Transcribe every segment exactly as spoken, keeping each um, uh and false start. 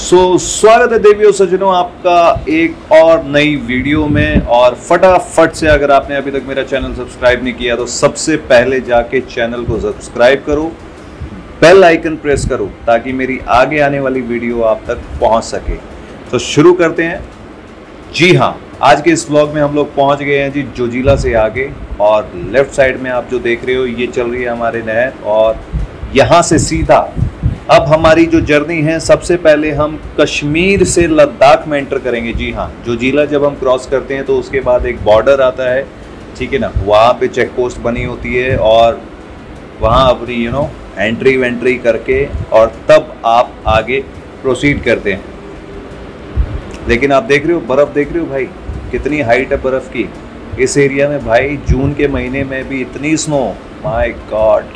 सो so, स्वागत है देवियों सज्जनों आपका एक और नई वीडियो में। और फटाफट से अगर आपने अभी तक मेरा चैनल सब्सक्राइब नहीं किया तो सबसे पहले जाके चैनल को सब्सक्राइब करो, बेल आइकन प्रेस करो ताकि मेरी आगे आने वाली वीडियो आप तक पहुंच सके। तो शुरू करते हैं। जी हाँ, आज के इस व्लॉग में हम लोग पहुंच गए हैं जी जोजिला से आगे, और लेफ्ट साइड में आप जो देख रहे हो ये चल रही है हमारे नहर, और यहाँ से सीधा अब हमारी जो जर्नी है, सबसे पहले हम कश्मीर से लद्दाख में एंटर करेंगे। जी हाँ, जोजिला जब हम क्रॉस करते हैं तो उसके बाद एक बॉर्डर आता है, ठीक है ना, वहाँ पे चेक पोस्ट बनी होती है और वहाँ अपनी यू नो एंट्री वेंट्री करके और तब आप आगे प्रोसीड करते हैं। लेकिन आप देख रहे हो बर्फ़, देख रहे हो भाई कितनी हाइट है बर्फ़ की इस एरिया में। भाई जून के महीने में भी इतनी स्नो, माय गॉड।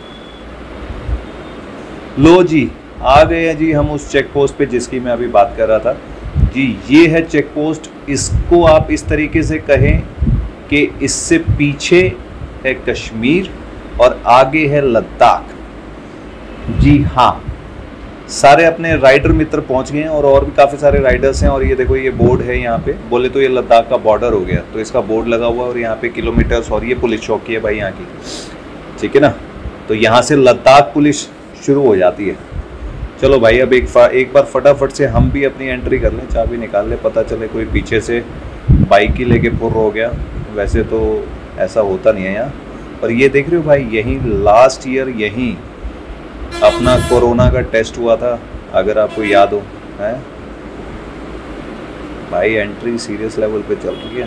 लो जी, आ गए हैं जी हम उस चेक पोस्ट पे जिसकी मैं अभी बात कर रहा था। जी ये है चेक पोस्ट। इसको आप इस तरीके से कहें कि इससे पीछे है कश्मीर और आगे है लद्दाख। जी हाँ, सारे अपने राइडर मित्र पहुंच गए हैं और और भी काफ़ी सारे राइडर्स हैं। और ये देखो, ये बोर्ड है यहाँ पे, बोले तो ये लद्दाख का बॉर्डर हो गया, तो इसका बोर्ड लगा हुआ है और यहाँ पे किलोमीटर्स, और ये पुलिस चौकी है भाई यहाँ की, ठीक है ना। तो यहाँ से लद्दाख पुलिस शुरू हो जाती है। चलो भाई, अब एक एक बार फटाफट से हम भी अपनी एंट्री कर लें, चाबी निकाल लें, पता चले कोई पीछे से बाइक ही लेके फुर्र हो गया। वैसे तो ऐसा होता नहीं है यहाँ। और ये देख रहे हो भाई, यहीं लास्ट ईयर यहीं अपना कोरोना का टेस्ट हुआ था, अगर आपको याद हो। है भाई, एंट्री सीरियस लेवल पे चल रही है।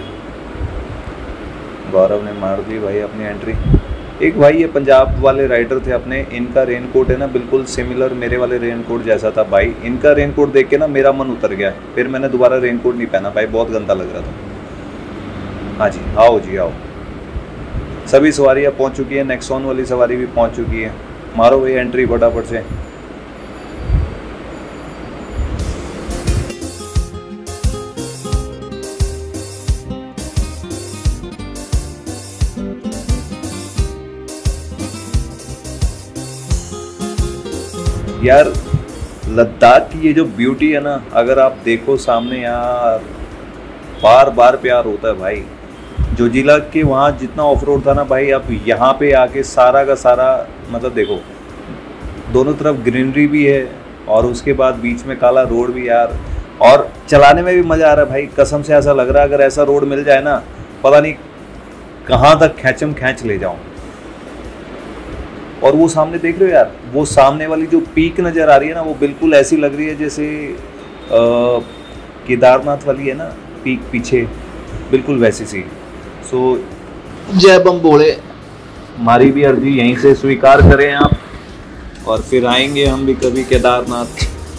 गौरव ने मार दी भाई अपनी एंट्री। एक भाई ये पंजाब वाले राइडर थे अपने, इनका रेनकोट है ना बिल्कुल सिमिलर मेरे वाले रेनकोट जैसा था भाई। इनका रेनकोट देख के ना मेरा मन उतर गया, फिर मैंने दोबारा रेनकोट नहीं पहना भाई, बहुत गंदा लग रहा था। हाँ जी, आओ जी आओ। सभी सवारियाँ पहुँच चुकी हैं, नेक्सॉन वाली सवारी भी पहुँच चुकी है। मारो भाई एंट्री फटाफट से। यार लद्दाख की ये जो ब्यूटी है ना, अगर आप देखो सामने, यार बार बार प्यार होता है भाई। जोजिला के वहाँ जितना ऑफ रोड था ना भाई, अब यहाँ पे आके सारा का सारा, मतलब देखो दोनों तरफ ग्रीनरी भी है और उसके बाद बीच में काला रोड भी यार, और चलाने में भी मज़ा आ रहा है भाई। कसम से ऐसा लग रहा है अगर ऐसा रोड मिल जाए ना, पता नहीं कहाँ तक खैंचम खैंच ले जाऊँ। और वो सामने देख रहे हो यार, वो सामने वाली जो पीक नज़र आ रही है ना, वो बिल्कुल ऐसी लग रही है जैसे केदारनाथ वाली है ना पीक पीछे, बिल्कुल वैसी सी। सो जय बम बोले, हमारी भी अर्जी यहीं से स्वीकार करें आप, और फिर आएंगे हम भी कभी केदारनाथ।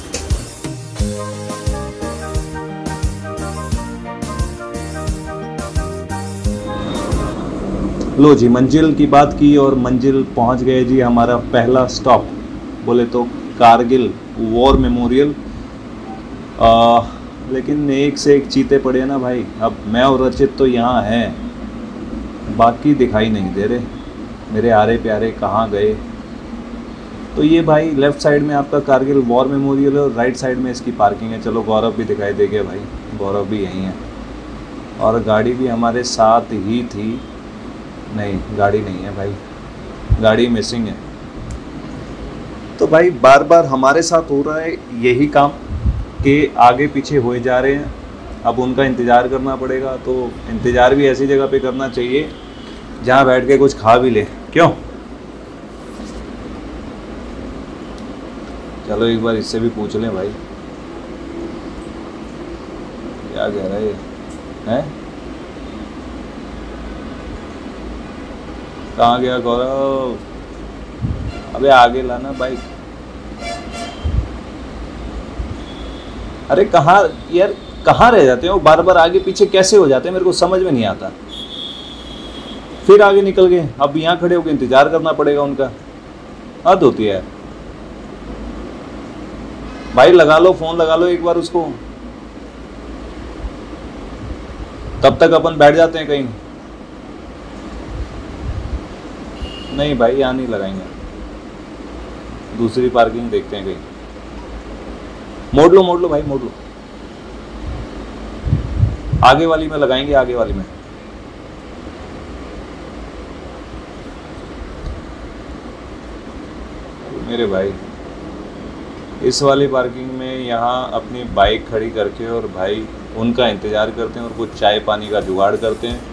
लो जी, मंजिल की बात की और मंजिल पहुंच गए जी। हमारा पहला स्टॉप बोले तो कारगिल वॉर मेमोरियल। आ, लेकिन एक से एक चीते पड़े हैं ना भाई। अब मैं और रचित तो यहाँ हैं, बाकी दिखाई नहीं दे रहे मेरे आरे प्यारे, कहाँ गए। तो ये भाई लेफ़्ट साइड में आपका कारगिल वॉर मेमोरियल है और राइट साइड में इसकी पार्किंग है। चलो गौरव भी दिखाई दे गया भाई, गौरव भी यहीं है, और गाड़ी भी हमारे साथ ही थी। नहीं, गाड़ी नहीं है भाई, गाड़ी मिसिंग है। तो भाई बार बार हमारे साथ हो रहा है यही काम कि आगे पीछे हुए जा रहे हैं। अब उनका इंतज़ार करना पड़ेगा, तो इंतज़ार भी ऐसी जगह पे करना चाहिए जहाँ बैठ के कुछ खा भी ले, क्यों। चलो एक बार इससे भी पूछ लें भाई, क्या कह रहा है हैं? कहाँ गया गौरव? अबे आगे लाना बाइक। अरे कहाँ यार, कहाँ रह जाते हो? बार बार आगे पीछे कैसे हो जाते हैं, मेरे को समझ में नहीं आता। फिर आगे निकल गए, अब यहाँ खड़े होकर इंतजार करना पड़ेगा उनका। हद होती है यार। भाई लगा लो, फोन लगा लो एक बार उसको, तब तक अपन बैठ जाते हैं कहीं। नहीं भाई, यहाँ नहीं लगाएंगे, दूसरी पार्किंग देखते हैं कहीं। मोड़ लो मोड़ लो भाई मोड़ लो। आगे वाली में लगाएंगे, आगे वाली में। मेरे भाई इस वाली पार्किंग में यहाँ अपनी बाइक खड़ी करके और भाई उनका इंतज़ार करते हैं और वो चाय पानी का जुगाड़ करते हैं।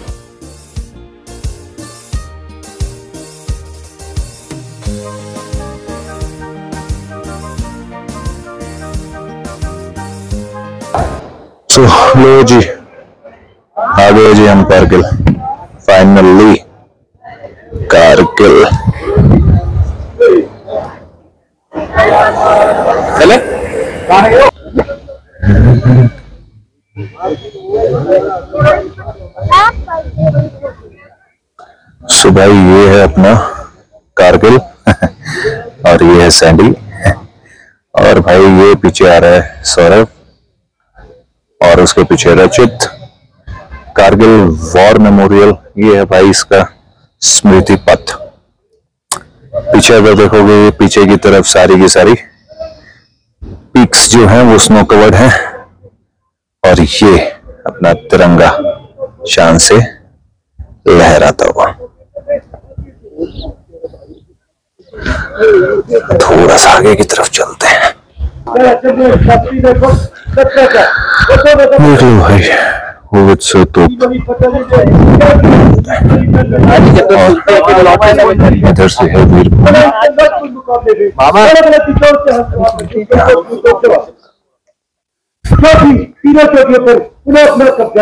तो लो जी, आ गए जी हम कारगिल, फाइनली कारगिल। चले सो भाई ये है अपना कारगिल और ये है सैंडी और भाई ये पीछे आ रहा है सौरभ और उसके पीछे रचित। कारगिल वॉर मेमोरियल ये है भाई इसका स्मृति पथ। पीछे अगर देखोगे ये पीछे की तरफ सारी की सारी पीक्स जो हैं वो स्नो कवर्ड हैं और ये अपना तिरंगा शान से लहराता हुआ। थोड़ा सा आगे की तरफ चलते हैं। देख लो भाई वो से तो इधर से है वीर तीनों चोटियों पर पुनः अपना कब्जा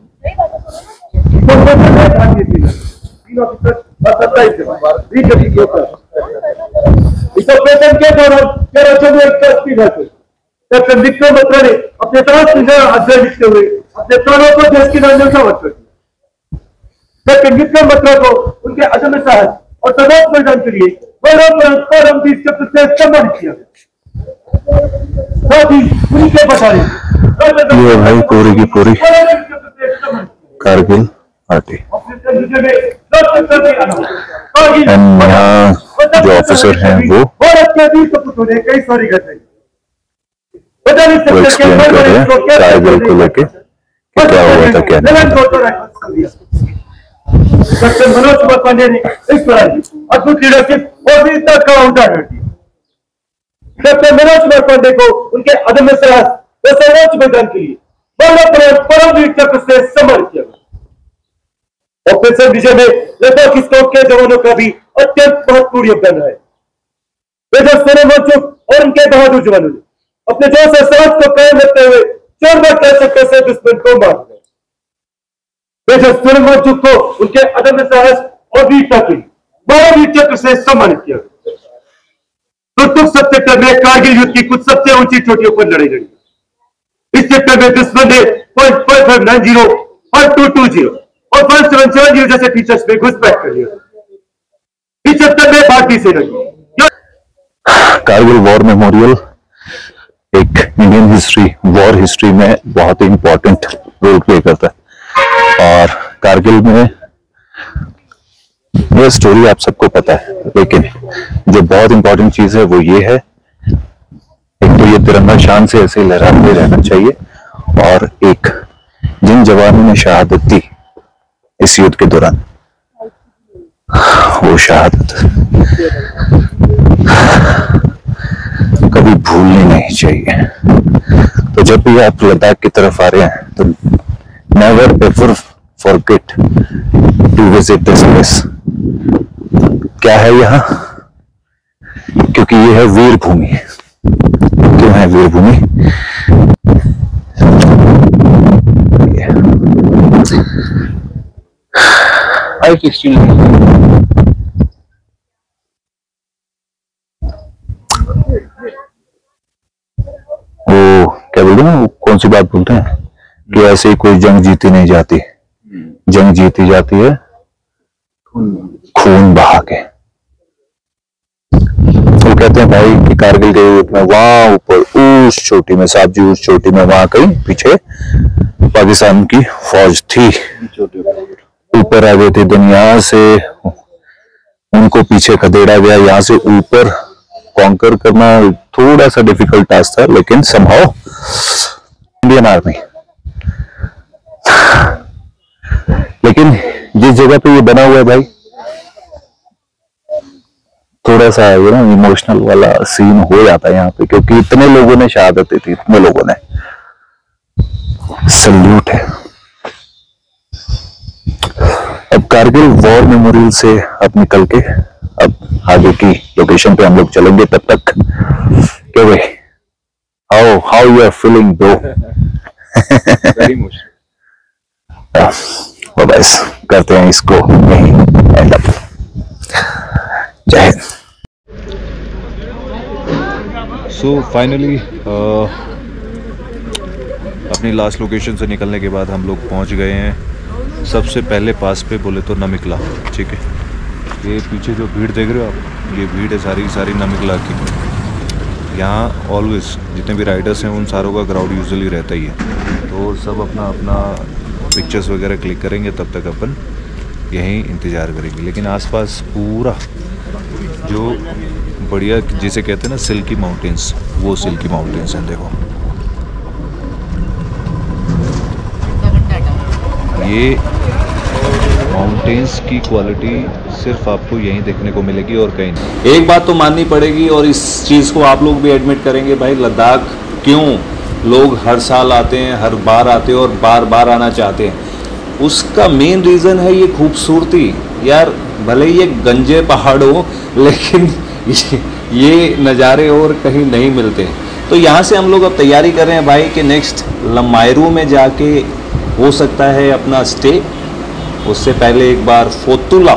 इस ऑपरेशन के दौरान तेरह सौ इक्यासी घाटे कैप्टन विक्रम बत्रा ने अपने साथ अध्ययन लिखते हुए अपने प्राणों को देश की रक्षा समर्पित किया। कैप्टन विक्रम बत्रा को उनके अदम्य साहस और सर्वोच्च बलिदान के लिए परमवीर चक्र से सम्मानित किया गया। साथ ही उनके बचाने ये भाई पूरी की पूरी कारगिल पार्टी एंड यहाँ जो ऑफिसर हैं वो कई सारी घटनाएं वो एक्सप्लेन कर रहे हैं कारगिल को लेके कि क्या हुआ था क्या नहीं। कैप्टन मनोज कुमार पांडे ने इस तरह की अद्भुत लीडरशिप और वीरता का उदाहरण दिया। कैप्टन मनोज कुमार पांडे को उनके अदम्य साहस व सर्वोच्च बलिदान के लिए परमवीर चक्र से सम्मानित किया गया। ऑपरेशन विजय में लद्दाख स्कॉट के जवानों का भी अत्यंत महत्वपूर्ण योगदान है। मेजर सोनम वांगचुक और उनके बहादुर जवानों ने अपने जोश और साहस को कायम रखते हुए चौदह कैसे से दुश्मन को मार दिया। मेजर सोनम वांगचुक को उनके अदम्य साहस और वीरता के लिए परमवीर चक्र से सम्मानित किया गया। तुर्तुक सब सेक्टर में कारगिल युद्ध की कुछ सबसे ऊंची चोटियों पर लड़ाई लड़ी। इस सेक्टर में दुश्मन ने point five five nine zero और टू टू जीरो और फाइव सेवन सेवन जीरो जैसे फीचर्स में घुसपैठ कर लिया। इस सेक्टर में भारतीय सेना की कारगिल वॉर मेमोरियल एक इंडियन हिस्ट्री वॉर हिस्ट्री में बहुत ही इंपॉर्टेंट रोल प्ले करता है और कारगिल में ये स्टोरी आप सबको पता है, लेकिन जो बहुत इंपॉर्टेंट चीज है वो ये है एक तो ये तिरंगा शान से ऐसे लहराते रहना चाहिए और एक जिन जवानों ने शहादत दी इस युद्ध के दौरान वो शहादत कभी भूलनी नहीं चाहिए। तो जब भी आप लद्दाख की तरफ आ रहे हैं तो never ever forget to visit this place. क्या है यहाँ? क्योंकि ये है वीर भूमि। क्यों है वीर भूमि? वो क्या बोलते हैं, कौन सी बात बोलते हैं कि ऐसे ही कोई जंग जीती नहीं जाती, जंग जीती जाती है खून बहा के। तो कहते हैं भाई कि कारगिल के युद्ध में वहां ऊपर उस चोटी में, साहब जी उस चोटी में वहां कहीं पीछे पाकिस्तान की फौज थी, ऊपर आ गई थी। दिन यहाँ से उनको पीछे खदेड़ा गया, यहाँ से ऊपर कॉन्कर करना थोड़ा सा डिफिकल्ट टास्क था, लेकिन समहाउ इंडियन आर्मी। लेकिन जिस जगह पे ये बना हुआ है भाई, थोड़ा सा यू नो इमोशनल वाला सीन हो जाता है यहाँ पे, क्योंकि इतने लोगों ने शहादत दी थी, इतने लोगों ने। सल्यूट है। अब कारगिल वॉर मेमोरियल से अब निकल के अब आगे की लोकेशन पे हम लोग चलेंगे। तब तक क्या भाई, how how you are feeling bro? Very emotional. बस करते हैं इसको यहीं एंड अप। जय हिंद। सो फाइनली अपनी लास्ट लोकेशन से निकलने के बाद हम लोग पहुंच गए हैं सबसे पहले पास पे बोले तो नमिकला। ठीक है, ये पीछे जो भीड़ देख रहे हो आप, ये भीड़ है सारी सारी नमिकला की। यहाँ ऑलवेज जितने भी राइडर्स हैं उन सारों का क्राउड यूजुअली रहता ही है, तो सब अपना अपना पिक्चर्स वगैरह क्लिक करेंगे, तब तक अपन यहीं इंतज़ार करेंगे। लेकिन आसपास पूरा जो बढ़िया जिसे कहते हैं ना सिल्की माउंटेन्स, वो सिल्की माउंटेन्स हैं। देखो ये माउंटेन्स की क्वालिटी सिर्फ आपको यहीं देखने को मिलेगी और कहीं नहीं। एक बात तो माननी पड़ेगी और इस चीज़ को आप लोग भी एडमिट करेंगे भाई, लद्दाख क्यों लोग हर साल आते हैं, हर बार आते हैं और बार बार आना चाहते हैं, उसका मेन रीज़न है ये खूबसूरती। यार भले ये गंजे पहाड़ हो, लेकिन ये नज़ारे और कहीं नहीं मिलते। तो यहाँ से हम लोग अब तैयारी कर रहे हैं भाई कि नेक्स्ट लमायरू में जाके हो सकता है अपना स्टे। उससे पहले एक बार फोतुला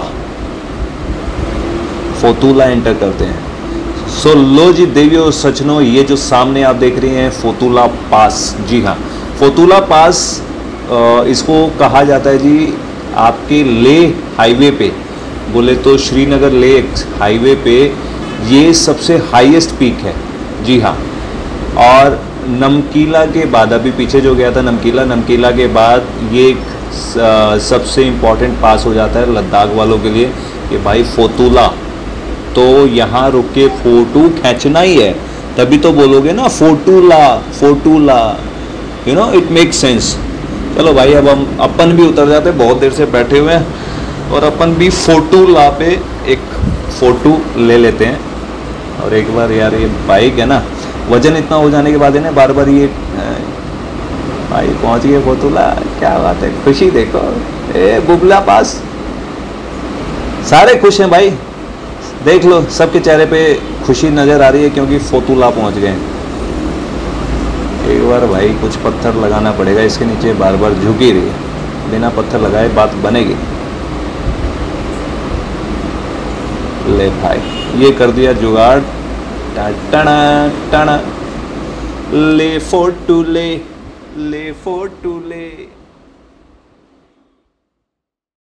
फोतुला एंटर करते हैं। सो लो जी देवियों सजनों, ये जो सामने आप देख रहे हैं फोतुला पास, जी हाँ फोतुला पास इसको कहा जाता है जी। आपके ले हाईवे पे बोले तो श्रीनगर ले हाईवे पे ये सबसे हाईएस्ट पीक है, जी हाँ। और नमकीला के बाद, अभी पीछे जो गया था नमकीला, नमकीला के बाद ये एक सबसे इम्पॉर्टेंट पास हो जाता है लद्दाख वालों के लिए कि भाई फोतुला। तो यहाँ रुक के फ़ोटो खींचना ही है, तभी तो बोलोगे ना फोटूला फोटूला, you know it make sense. चलो भाई अब हम अपन भी उतर जाते हैं, बहुत देर से बैठे हुए हैं, और अपन भी फोटूला पे एक फ़ोटो ले लेते हैं। और एक बार यार ये बाइक है ना, वज़न इतना हो जाने के बाद है ना बार बार ये भाई पहुँच गए फोटूला, क्या बात है, खुशी देखो। ए बुबला पास सारे खुश हैं भाई, देख लो सबके चेहरे पे खुशी नज़र आ रही है क्योंकि फोतुला पहुंच गए। एक बार भाई कुछ पत्थर लगाना पड़ेगा, इसके नीचे बार बार झुक ही रही है, बिना पत्थर लगाए बात बनेगी। ले भाई ये कर दिया जुगाड़, टना टना ले फोटू ले ले फोटू ले।